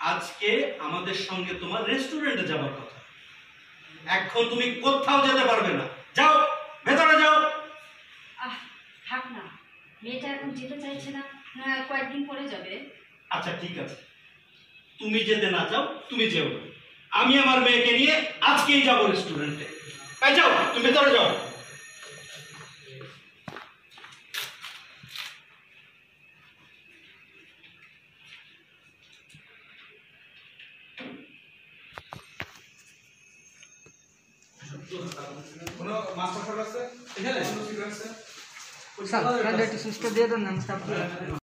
আজকে আমাদের সঙ্গে তোমার রেস্টুরেন্টে যাবার কথা। এখন তুমি কোথাও যেতে পারবে না, যাও ভেতরে যাও। থাক না, মেয়েটা এখন যেতে চাইছে না, কয়েকদিন পরে যাবে। আচ্ছা ঠিক আছে, তুমি যেতে না চাও তুমি যেও না, আমি আমার মেয়েকে নিয়ে আজকেই যাবো রেস্টুরেন্টে। যাও তুমি ভেতরে যাও। কোনো মাছ আছে এখানে? স্যার একটু সুস্থ দিয়ে দেন না।